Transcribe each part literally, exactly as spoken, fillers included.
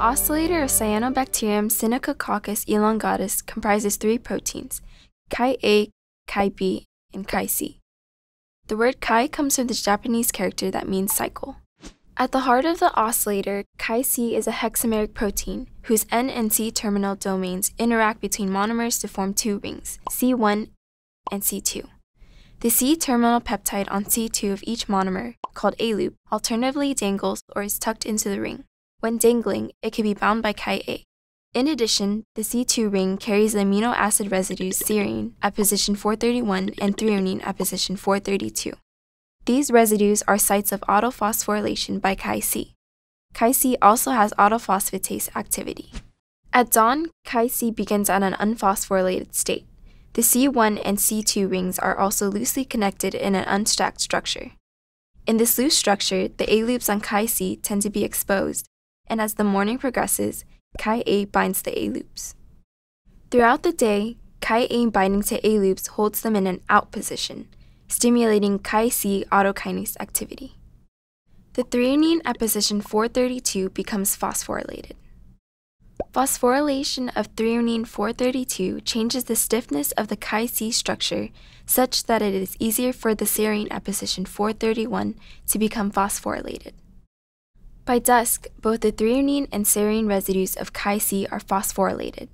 oscillator of Cyanobacterium Synechococcus elongatus comprises three proteins, chi A, chi B, and chi C. The word chi comes from the Japanese character that means cycle. At the heart of the oscillator, chi C is a hexameric protein whose N and C terminal domains interact between monomers to form two rings, C one and C two. The C terminal peptide on C two of each monomer, called A loop, alternatively dangles or is tucked into the ring. When dangling, it can be bound by chi A. In addition, the C two ring carries the amino acid residues serine at position four thirty-one and threonine at position four thirty-two. These residues are sites of autophosphorylation by chi C. Chi C also has autophosphatase activity. At dawn, chi C begins at an unphosphorylated state. The C one and C two rings are also loosely connected in an unstacked structure. In this loose structure, the A loops on chi C tend to be exposed, and as the morning progresses, chi A binds the A loops. Throughout the day, chi A binding to A loops holds them in an out position, stimulating chi C autokinase activity. The threonine at position four thirty-two becomes phosphorylated. Phosphorylation of threonine four thirty-two changes the stiffness of the chi C structure such that it is easier for the serine at position four thirty-one to become phosphorylated. By dusk, both the threonine and serine residues of chi C are phosphorylated.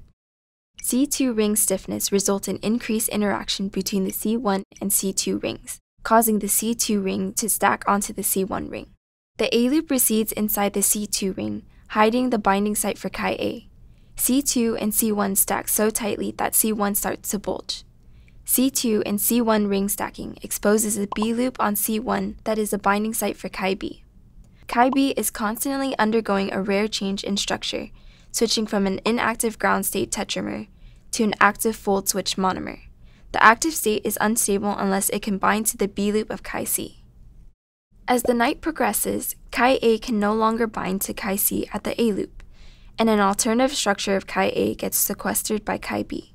C two ring stiffness results in increased interaction between the C one and C two rings, causing the C two ring to stack onto the C one ring. The A loop recedes inside the C two ring, hiding the binding site for chi A. C two and C one stack so tightly that C one starts to bulge. C two and C one ring stacking exposes a B loop on C one that is a binding site for chi B. Chi B is constantly undergoing a rare change in structure, switching from an inactive ground state tetramer to an active fold switch monomer. The active state is unstable unless it can bind to the B loop of chi C. As the night progresses, chi A can no longer bind to chi C at the A loop, and an alternative structure of chi A gets sequestered by chi B.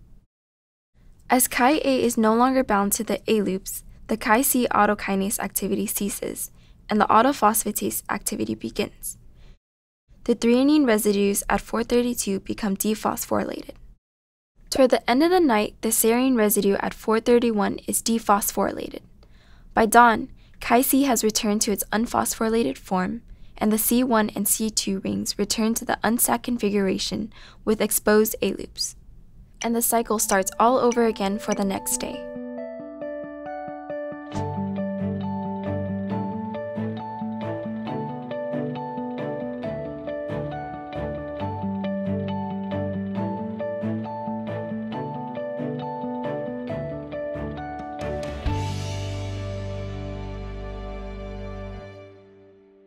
As chi A is no longer bound to the A loops, the chi C autokinase activity ceases, and the autophosphatase activity begins. The threonine residues at four thirty-two become dephosphorylated. Toward the end of the night, the serine residue at four thirty-one is dephosphorylated. By dawn, chi C has returned to its unphosphorylated form, and the C one and C two rings return to the unstacked configuration with exposed A loops. And the cycle starts all over again for the next day.